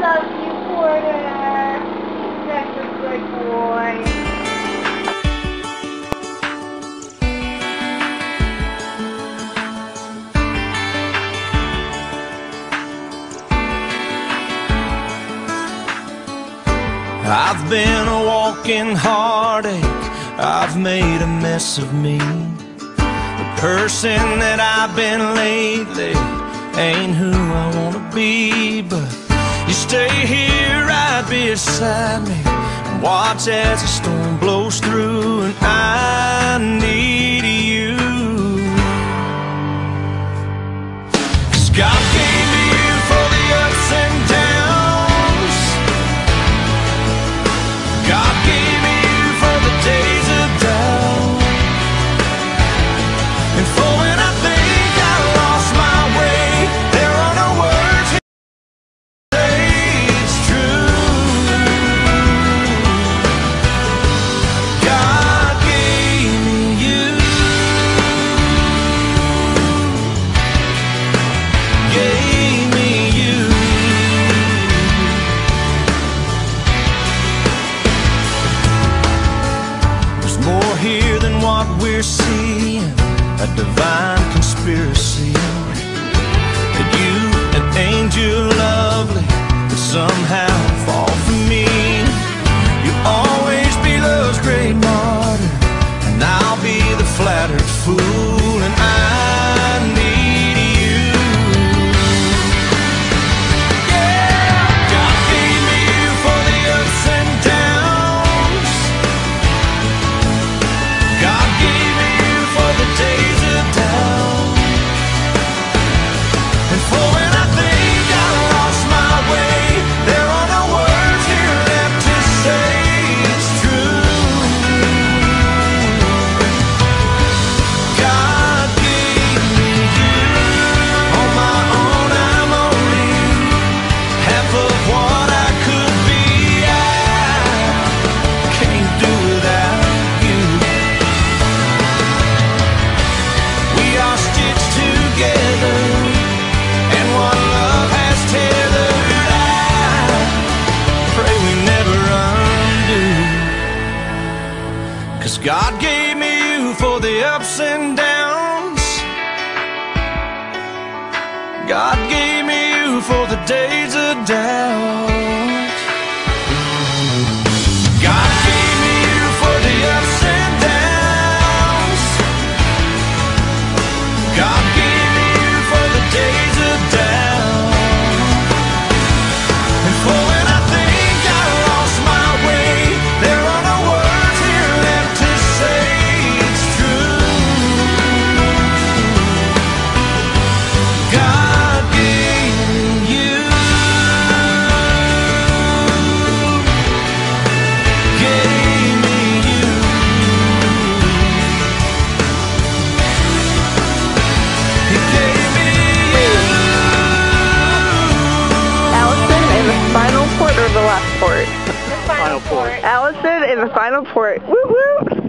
love you, Porter. Such a good boy. I've been a walking heartache, I've made a mess of me. The person that I've been lately ain't who I wanna be. But you stay here right beside me and watch as the storm blows through. And I need you, 'cause God gave me you for the ups and downs. God gave me you for the days of doubt, and for when I think I lost my way, there are no words to say it's true. God gave me you, gave me you. There's more here than what we're seeing, a divine conspiracy. That you, an angel lovely, could somehow fall for me. You'll always be love's great martyr, and I'll be the flattered fool. And I need you. Yeah, God gave me you for the ups and downs. God gave me you for the days of doubt, and for when I think I lost my way, there are no words here left to say it's true. God gave me you. On my own I'm only half of what I could be. I can't do without you. We are stitched together, and what love has tethered, I pray we never undo. 'Cause God gave me you for the ups and downs. God gave me you for the days of doubt. God gave me you for the ups and downs. God gave me you for the days of doubt, and for when I think I lost my way, there are no words here left to say it's true. God gave me you, gave me you. He gave me you. Allison in the final port or the last port? The final port. Allison in the final port. Woo woo!